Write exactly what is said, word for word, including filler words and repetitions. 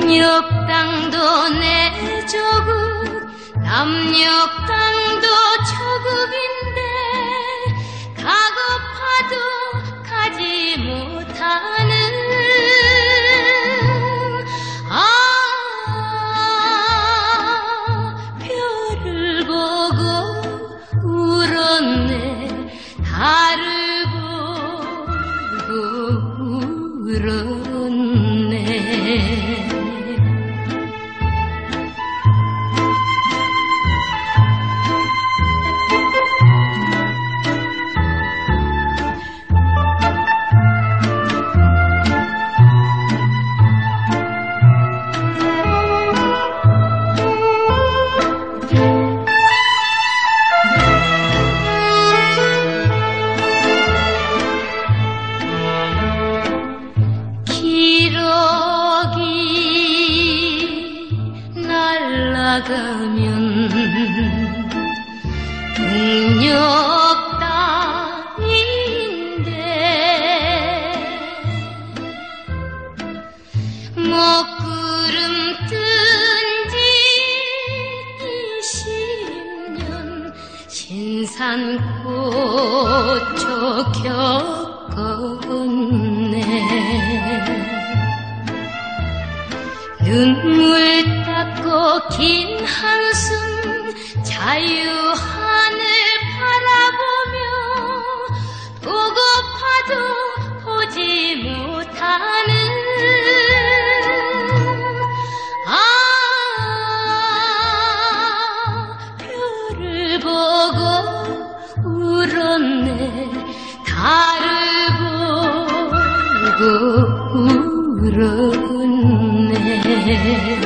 남녘땅도 내 조국, 남녘땅도 조국인데 가고파도 가지 못하는 아 별을 보고 울었네. 달을 보고 울었네. 가면 동력 땅인데 먹구름 뜬지 이십 년 신산고초 겪었네. 눈물 닦고 긴 한숨 자유하늘 바라보며 보고파도 보지 못하는 아 별을 보고 울었네. 달을 보고 울었네.